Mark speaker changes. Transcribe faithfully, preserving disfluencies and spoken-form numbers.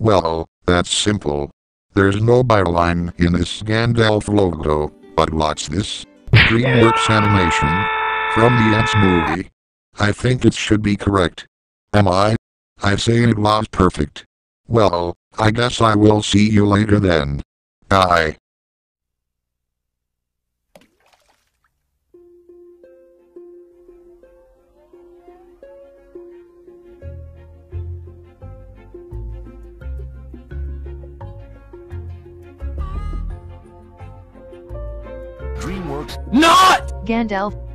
Speaker 1: Well, that's simple. There's no byline in this Gandalf logo, but what's this? DreamWorks animation? From the Antz movie. I think it should be correct. Am I? I say it was perfect. Well, I guess I will see you later then. Bye.
Speaker 2: DreamWorks not!
Speaker 3: Gandalf,